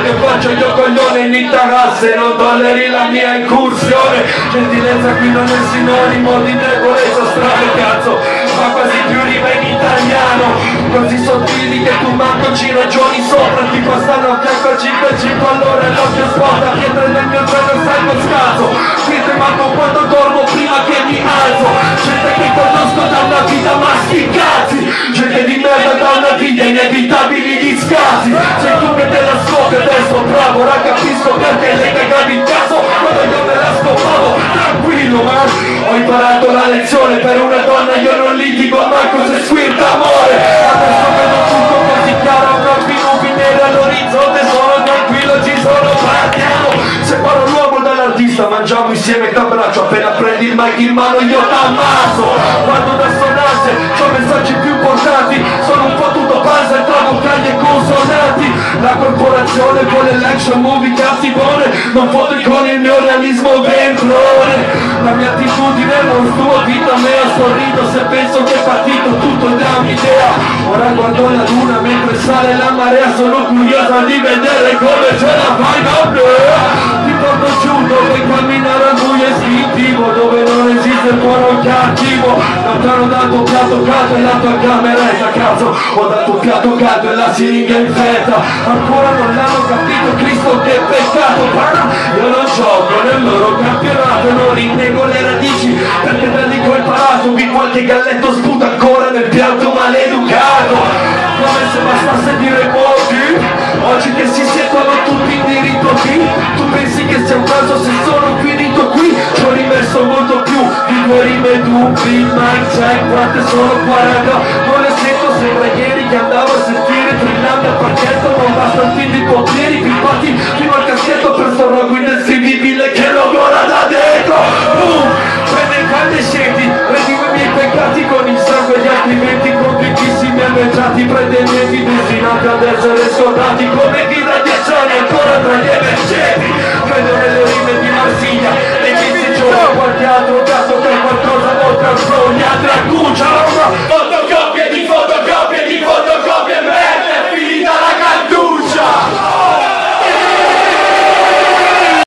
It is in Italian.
che faccio io coglione in Italia se non tolleri la mia incursione. Gentilezza qui non è sinonimo di debolezza, strano cazzo, ma quasi più rima in italiano, così sottili che tu manco ci ragioni sopra, ti passano a fianco al 5-5 allora l'occhio sporta, pietre nel mio treno salgo scazzo, qui te manco quando dormo prima che mi alzo, gente che conosco da una vita ma sti cazzi, gente di merda da una vita inevitabili gli scazzi, sei tu che te la scopri adesso bravo, ora capisco perché le cagavi in caso quando io me la scopavo, tranquillo man, ho imparato la lezione, per una donna io non litigo manco se squirta amore, adesso vedo tutto così chiaro, troppi nubi neri all'orizzonte, sono tranquillo, ci sono, partiamo, separo l'uomo dall'artista, mangiamo insieme t'abbraccio, appena prendi il mic in mano io t'ammazzo, vado da sonarsi, c'ho messaggi più importanti, sono un po' tutto panza tra vocali e consonanti, la corporazione vuole l'action movie cattivone, non fotte con il mio realismo ventrone, la mia attitudine non tua vita mea, sorrido se penso che è partito tutto da un'idea, ora guardo la luna mentre sale la marea, sono curiosa di vedere come ce la fai da me, ti porto giù dove camminare al buio istintivo, dove non esiste il buono o il cattivo, non ti hanno dato un piatto caldo e la tua cameretta, cazzo, ho dato un piatto caldo e la siringa infetta, ancora non l'hanno capito, Cristo che peccato, pana, io non gioco nel loro campionato, non rinnego le radici, perché da lì che ho imparato, vi qualche galletto sputa ancora nel piatto maleducato, come se bastasse dire pochi, oggi che si siedono tutti in diritto qui, tu pensi che sia un caso se sono finito qui, ci ho rimesso molto più di 2 rime dubbi, mic check, quante sono 40, non le sento, sembra ieri che andavo a sentire trillando al parchetto, non basta il film di poteri, pimpati fino al caschetto per sto rogo in del